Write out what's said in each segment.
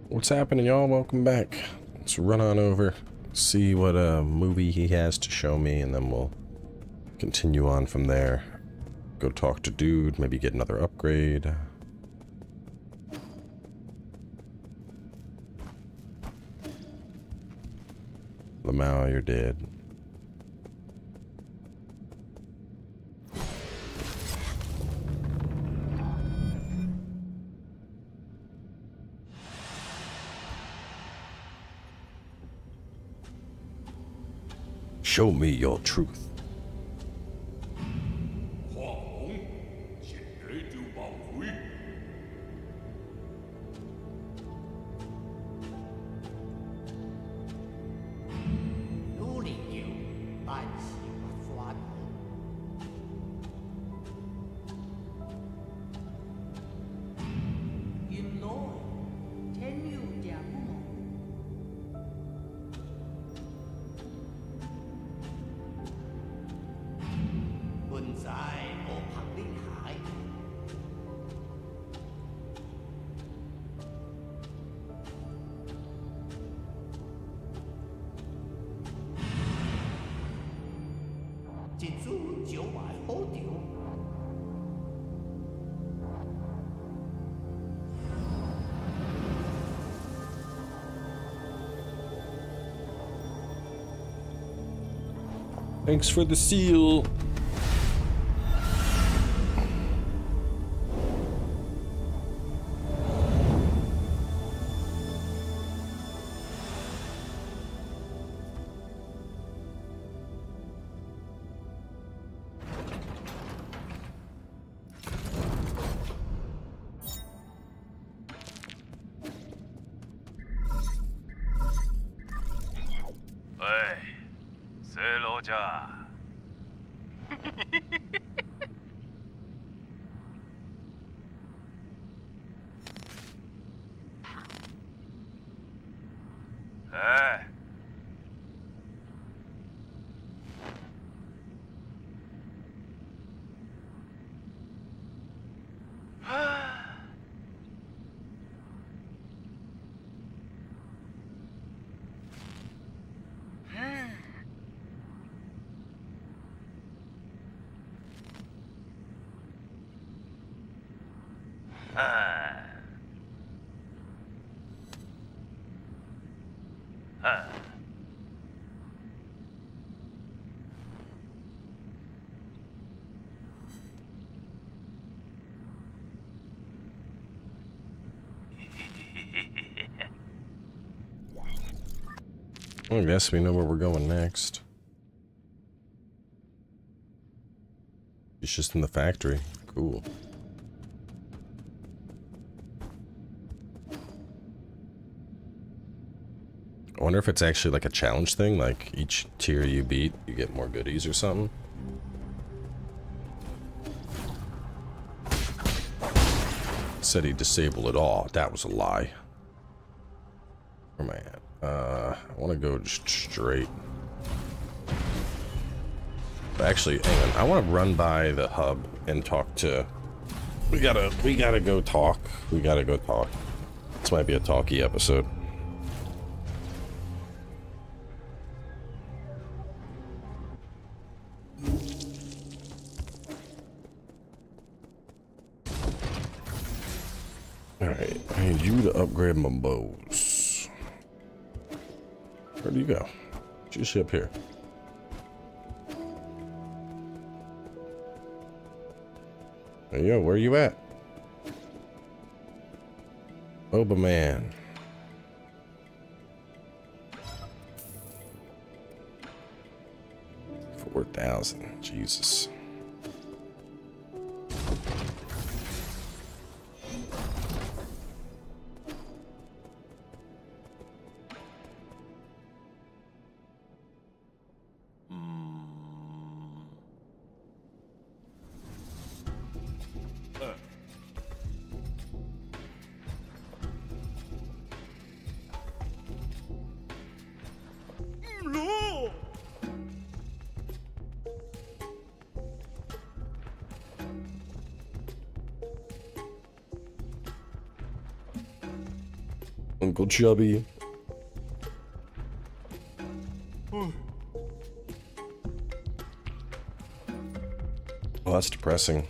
What's happening, y'all? Welcome back. Let's run on over, see what movie he has to show me, and then we'll continue on from there. Go talk to dude, maybe get another upgrade. Lamau, you're dead. Show me your truth. Thanks for the seal. I guess we know where we're going next. It's just in the factory. Cool. I wonder if it's actually like a challenge thing, like each tier you beat, you get more goodies or something. Said he disabled it all. That was a lie. Where am I at? I want to go just straight. But actually, hang on. I want to run by the hub and talk to... We gotta go talk. We gotta go talk. This might be a talky episode. Alright, I need you to upgrade my bows. Where do you go? What's your ship here? Hey, yo, where you at? Oberman. 4,000. Jesus. Uncle Chubby. Well, that's depressing.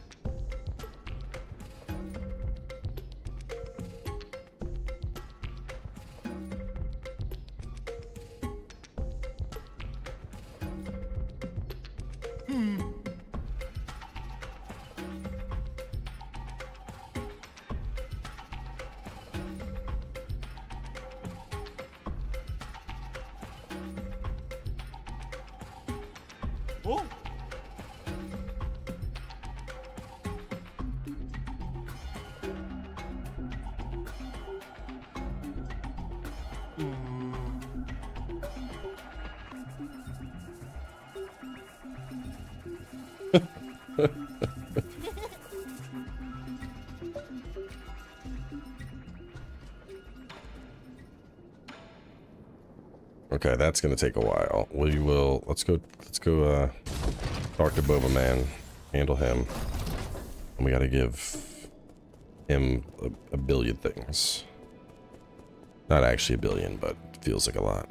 Okay, that's gonna take a while. Let's go talk to Boba Man, handle him. And we gotta give him a billion things. Not actually a billion, but it feels like a lot.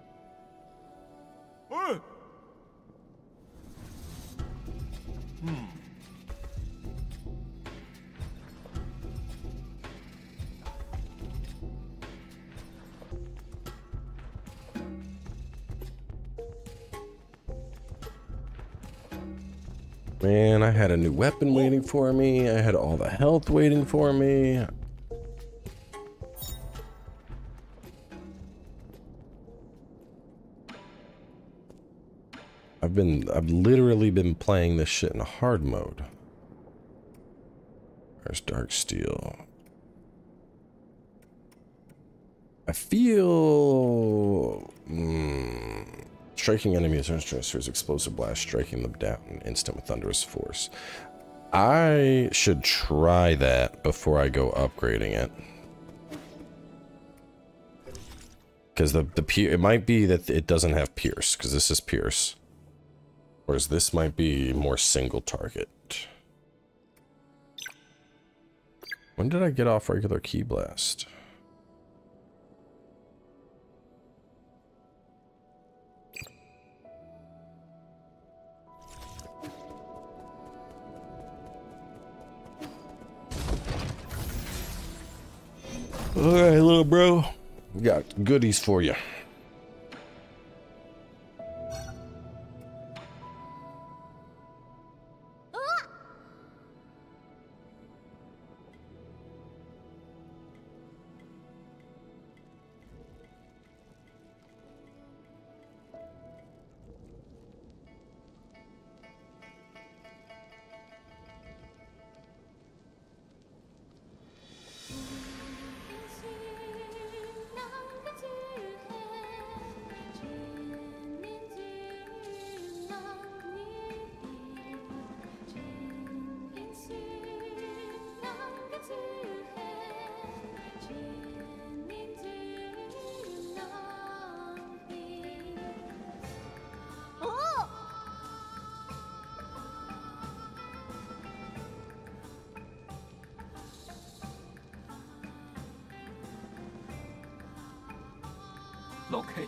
Man, I had a new weapon waiting for me. I had all the health waiting for me. I've literally been playing this shit in a hard mode. There's Dark Steel. I feel... striking enemies transfers explosive blast, striking them down instant with thunderous force. I should try that before I go upgrading it. Because it might be that it doesn't have pierce, because this is pierce. Whereas this might be more single target. When did I get off regular key blast? Alright, little bro. We got goodies for you. locate.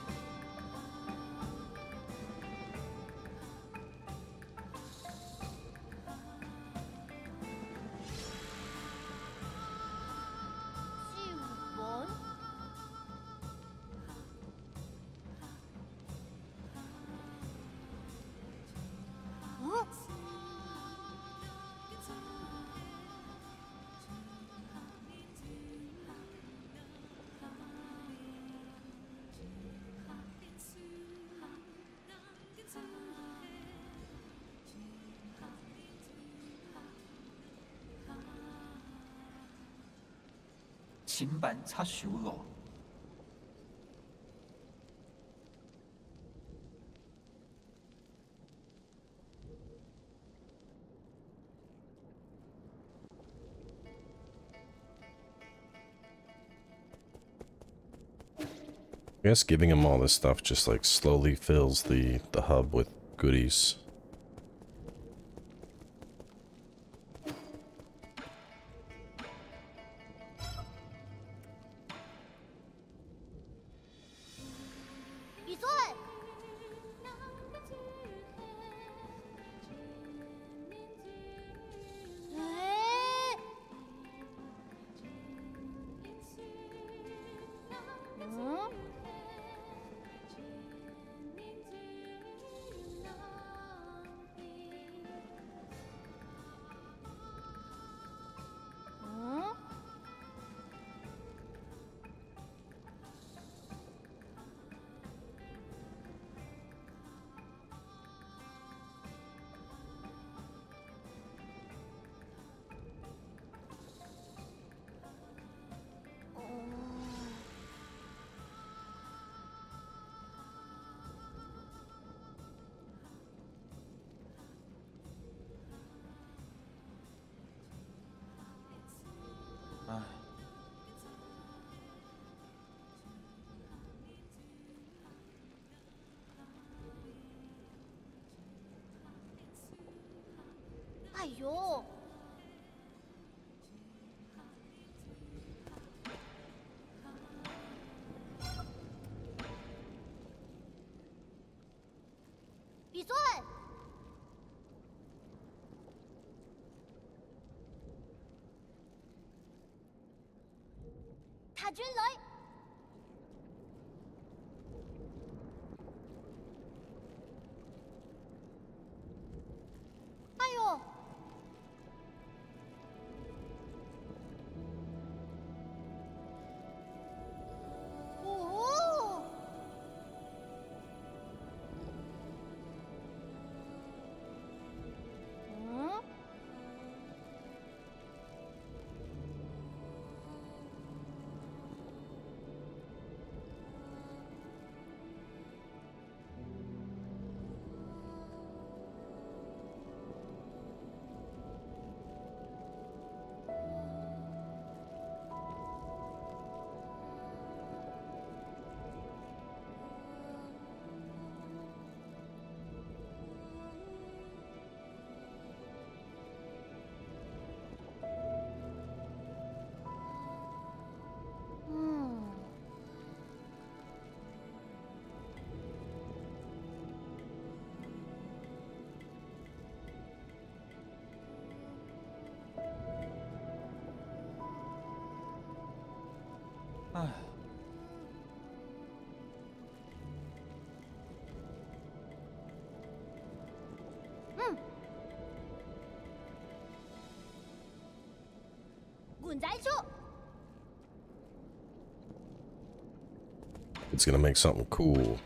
진반 차슈로 I guess giving him all this stuff just like slowly fills the hub with goodies. 哎呦！闭嘴！他军来！哎呦！ 唉， 滚在这！ It's gonna make something cool.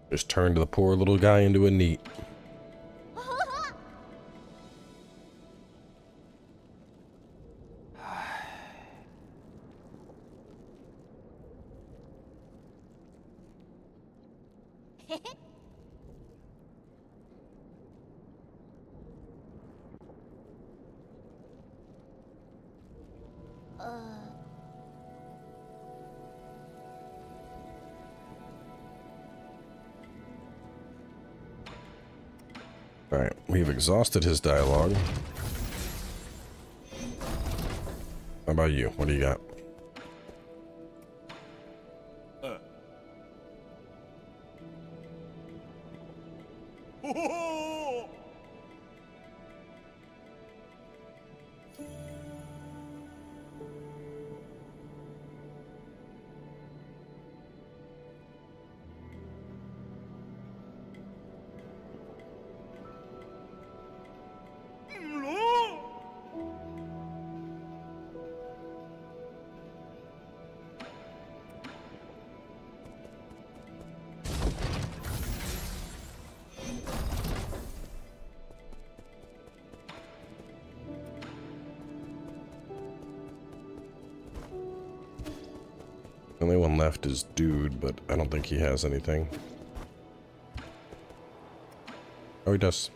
Just turned the poor little guy into a neat. Alright, we've exhausted his dialogue. How about you? What do you got? The only one left is Dude, but I don't think he has anything. Oh, he does.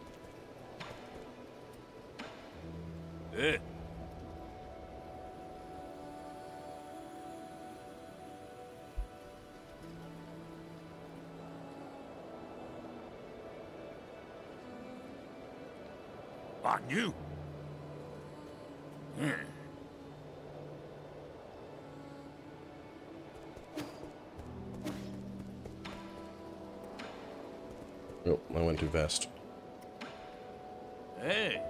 On you. Oh, I went too fast. Hey.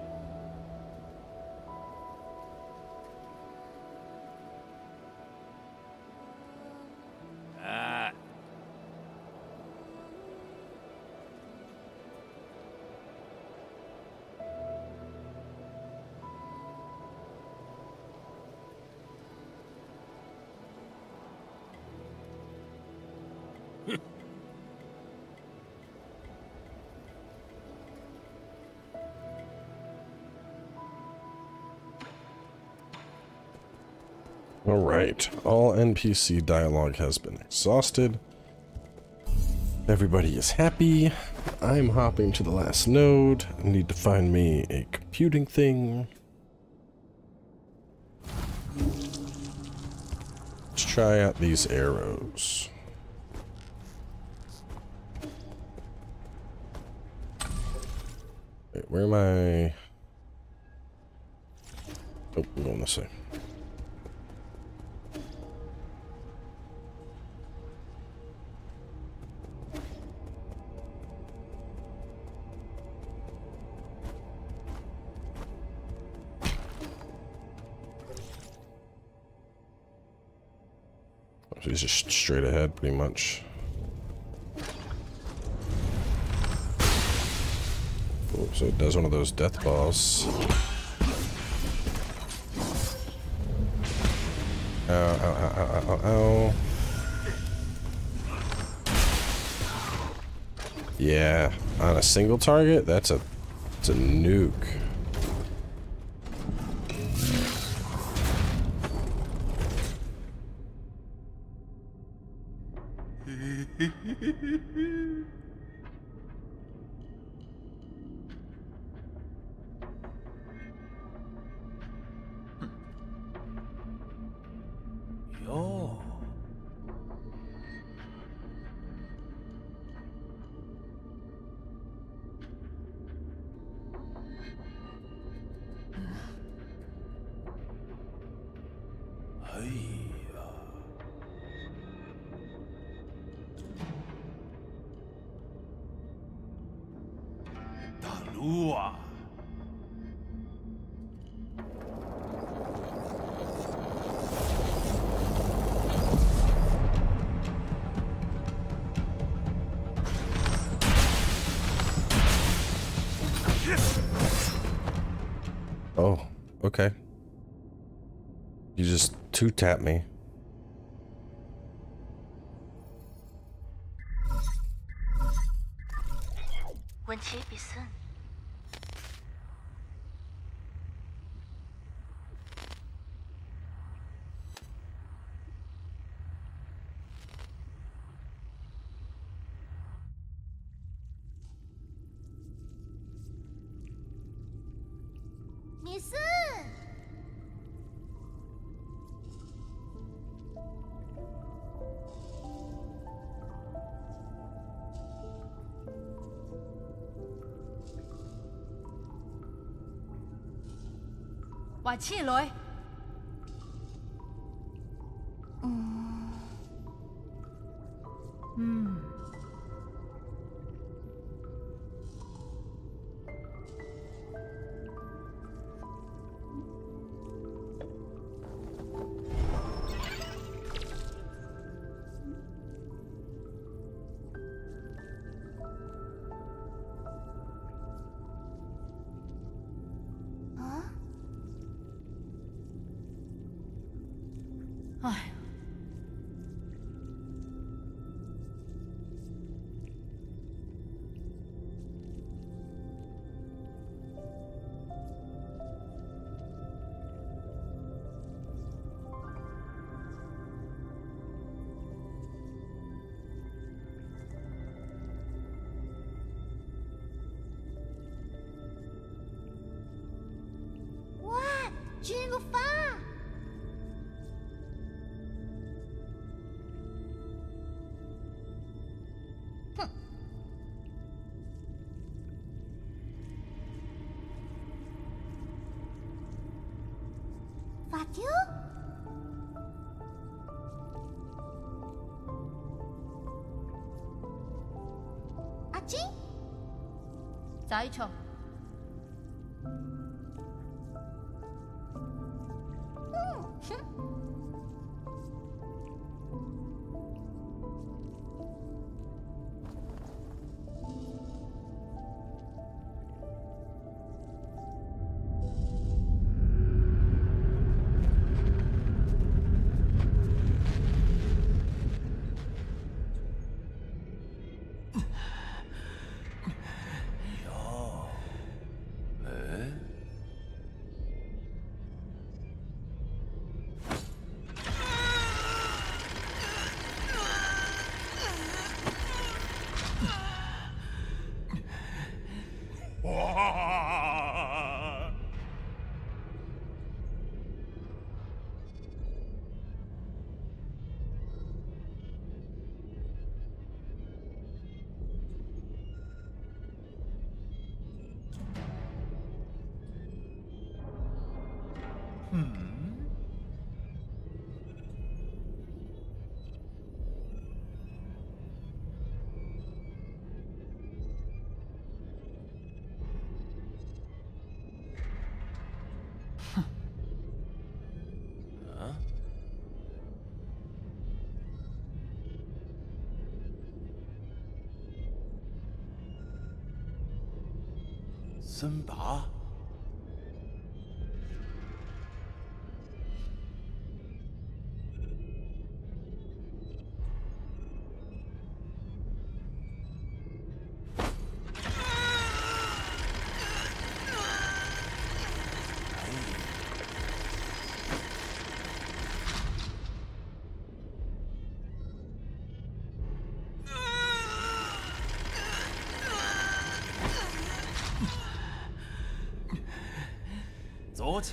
Alright, all NPC dialogue has been exhausted. Everybody is happy. I'm hopping to the last node. I need to find me a computing thing. Let's try out these arrows. Wait, where am I? Oh, I'm going this way. So he's just straight ahead, pretty much. Oh, so it does one of those death balls. Ow, ow, ow, ow, ow, ow. Yeah, on a single target, it's a nuke. Yo. Talua. Oh, okay. You just two-tap me. 원치 비슨. 미스! Quả chi rồi. Ai. Wow, dream of fire! Fatio? 아치? Giải Hmm. 森达。走起！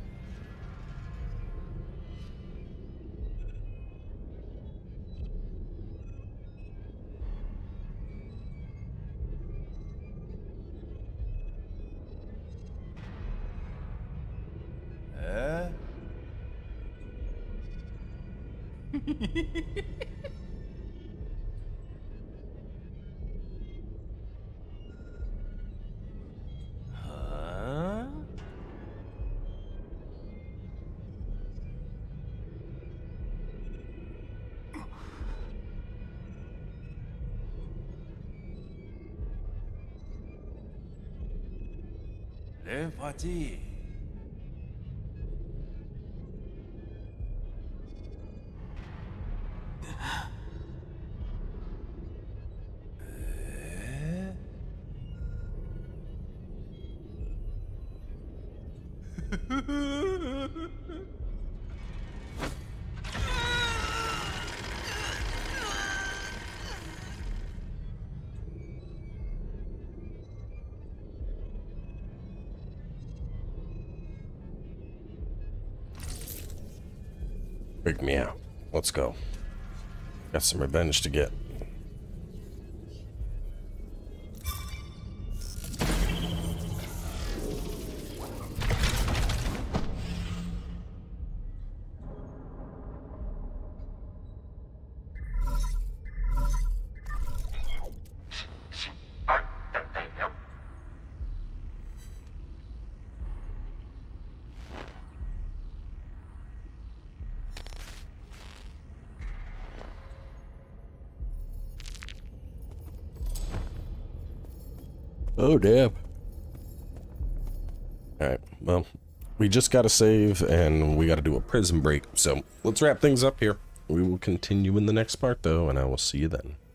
哎，连发剂。 Freak me out. Let's go. Got some revenge to get. Oh, damn. Alright, well, we just gotta save, and we gotta do a prison break, so let's wrap things up here. We will continue in the next part, though, and I will see you then.